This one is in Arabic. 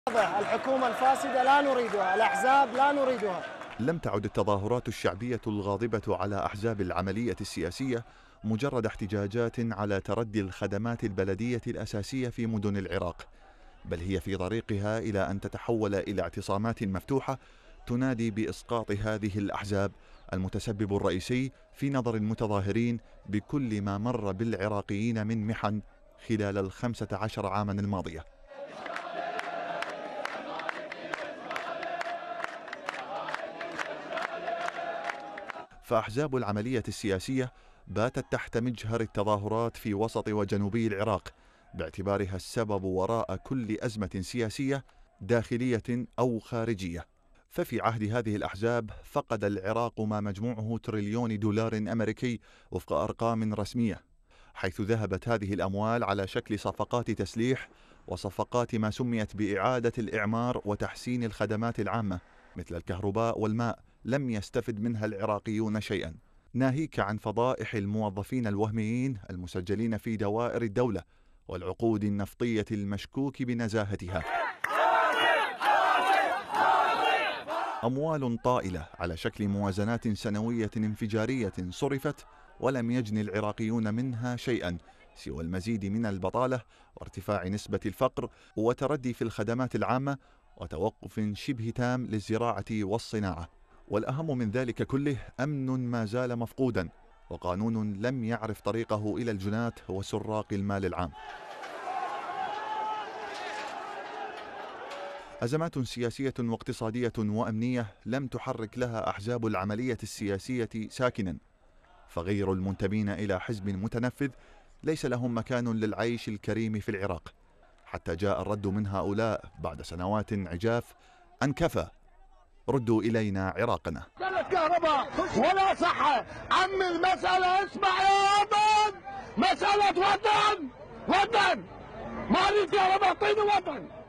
الحكومة الفاسدة لا نريدها، الأحزاب لا نريدها. لم تعد التظاهرات الشعبية الغاضبة على أحزاب العملية السياسية مجرد احتجاجات على تردي الخدمات البلدية الأساسية في مدن العراق، بل هي في طريقها إلى أن تتحول إلى اعتصامات مفتوحة تنادي بإسقاط هذه الأحزاب المتسبب الرئيسي في نظر المتظاهرين بكل ما مر بالعراقيين من محن خلال 15 عاما الماضية. فأحزاب العملية السياسية باتت تحت مجهر التظاهرات في وسط وجنوبي العراق باعتبارها السبب وراء كل أزمة سياسية داخلية أو خارجية. ففي عهد هذه الأحزاب فقد العراق ما مجموعه تريليون دولار أمريكي وفق أرقام رسمية، حيث ذهبت هذه الأموال على شكل صفقات تسليح وصفقات ما سميت بإعادة الإعمار وتحسين الخدمات العامة مثل الكهرباء والماء لم يستفد منها العراقيون شيئا، ناهيك عن فضائح الموظفين الوهميين المسجلين في دوائر الدولة والعقود النفطية المشكوك بنزاهتها. أموال طائلة على شكل موازنات سنوية انفجارية صرفت ولم يجن العراقيون منها شيئا سوى المزيد من البطالة وارتفاع نسبة الفقر وتردي في الخدمات العامة وتوقف شبه تام للزراعة والصناعة. والأهم من ذلك كله أمن ما زال مفقودا وقانون لم يعرف طريقه إلى الجنات وسراق المال العام. أزمات سياسية واقتصادية وأمنية لم تحرك لها أحزاب العملية السياسية ساكنا، فغير المنتمين إلى حزب متنفذ ليس لهم مكان للعيش الكريم في العراق، حتى جاء الرد من هؤلاء بعد سنوات عجاف أن كفى، ردوا إلينا عراقنا. لا كهرباء ولا صحة عمي، المسألة اسمع يا وطن، مسألة وطن، ما اريد كهرباء، اعطيني وطن.